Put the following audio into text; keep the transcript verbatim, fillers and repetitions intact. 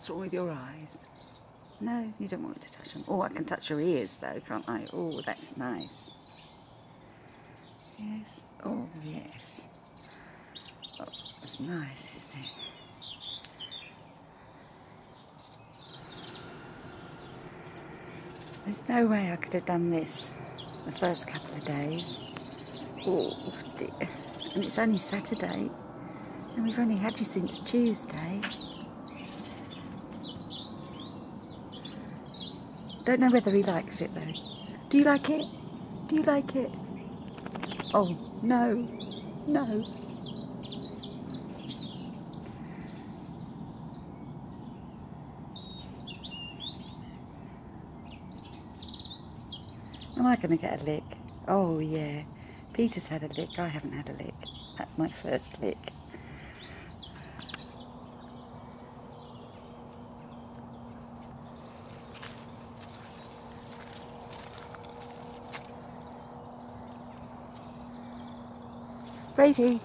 What's wrong with your eyes? No, you don't want me to touch them. Oh, I can touch your ears though, can't I? Oh, that's nice. Yes. Oh, yes. Oh, that's nice, isn't it? There's no way I could have done this the first couple of days. Oh dear. And it's only Saturday. And we've only had you since Tuesday. Don't know whether he likes it though. Do you like it? Do you like it? Oh, no. No. Am I going to get a lick? Oh, yeah. Peter's had a lick. I haven't had a lick. That's my first lick. Bravey.